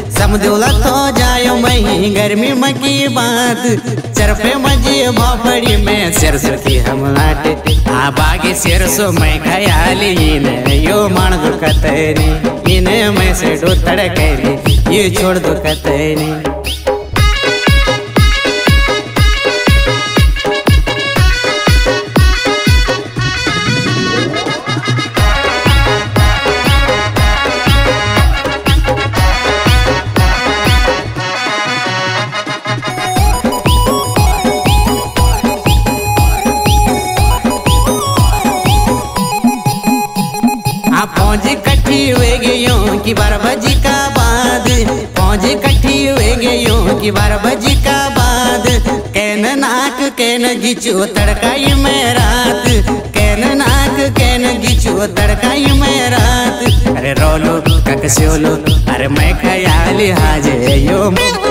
समझौला तो जायो मही गर्मी मकी बात चरपे मजी भापड़ी में सरसों की हम लाटे आ बागी सरसों मैं खयाली ने यो मान दो कतरी इन्हें मैं से डो तड़कली ये छोड़ दो कतरी। पौज कट्ठी हुए गयों की 12 बजे का बाद पौज कट्ठी हुए गयों की 12 बजे का बाद कैन नाक कैन गिचो तड़काई में रात कैन नाक कैन गिचो तड़काई में रात अरे रोलो ककस्योलो अरे मैं खयाली हाजे यो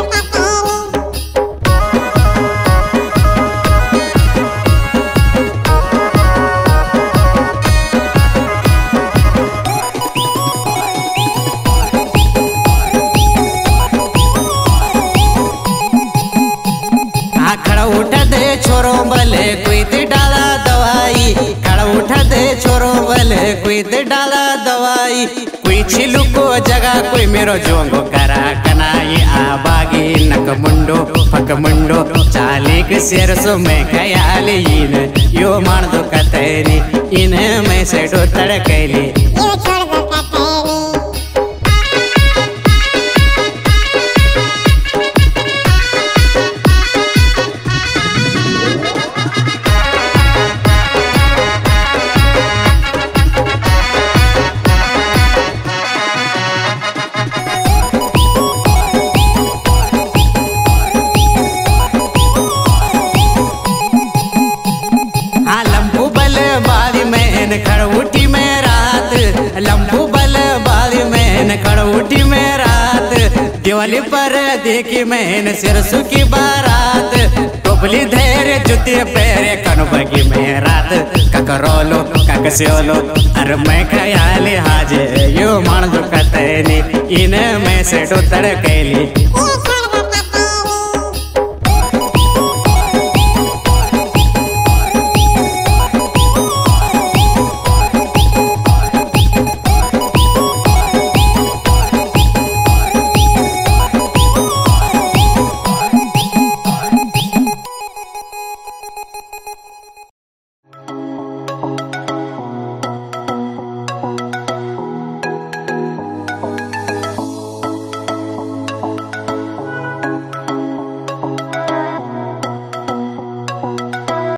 खड़ा उठा दे छोरो भले कोई ते डाला दवाई खड़ा उठा दे छोरो भले कोई ते डाला दवाई कोई छिलू को जगह कोई मेरो जोंगो करा कनाई आ बागी नक मुंडो फक मुंडो चालीक सरसों में खयाली इन यो मान दो कतरी इन्हें मैं से डो तड़कली खड़उठी में रात लंबू बल बाली में खड़उठी में रात दिवाली पर देखी मैंने सरसों की बारात टोपली धैर्य जुते पैरे कनबगी में रात ककरोलो ककस्योलो अरे मैं खयाली हाजे यो मान दो कतनी इन्हें मैं से डो तड़कली।